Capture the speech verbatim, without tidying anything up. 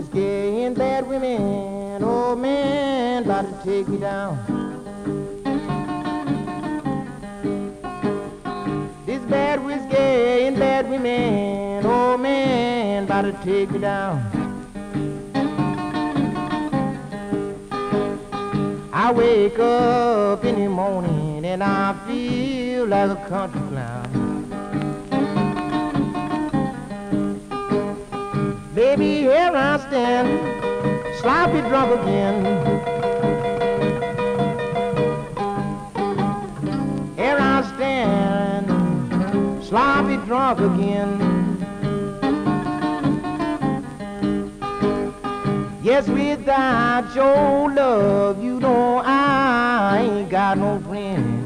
whiskey and bad women, oh man, about to take me down. This bad whiskey and bad women, oh man, about to take me down. I wake up in the morning and I feel like a country clown. Baby, here I stand, sloppy drunk again. Here I stand, sloppy drunk again. Yes, without your love, you know I ain't got no friend.